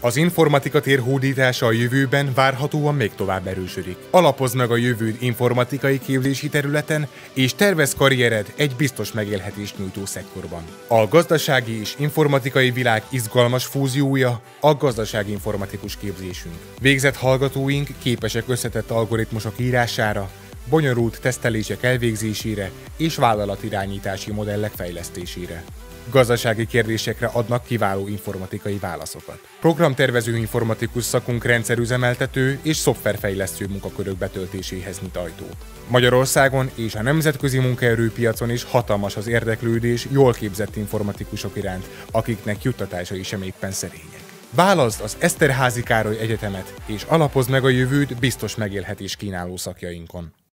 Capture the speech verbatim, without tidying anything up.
Az informatika tér hódítása a jövőben várhatóan még tovább erősödik. Alapozd meg a jövőd informatikai képzési területen, és tervezz karriered egy biztos megélhetést nyújtó szektorban. A gazdasági és informatikai világ izgalmas fúziója a gazdasági informatikus képzésünk. Végzett hallgatóink képesek összetett algoritmusok írására, bonyolult tesztelések elvégzésére és vállalatirányítási modellek fejlesztésére. Gazdasági kérdésekre adnak kiváló informatikai válaszokat. Programtervező informatikus szakunk rendszerüzemeltető és szoftverfejlesztő munkakörök betöltéséhez nyit ajtót. Magyarországon és a nemzetközi munkaerőpiacon is hatalmas az érdeklődés jól képzett informatikusok iránt, akiknek juttatásai sem éppen szerények. Válaszd az Eszterházy Károly Egyetemet, és alapozd meg a jövőd biztos megélhetés kínáló szakjainkon.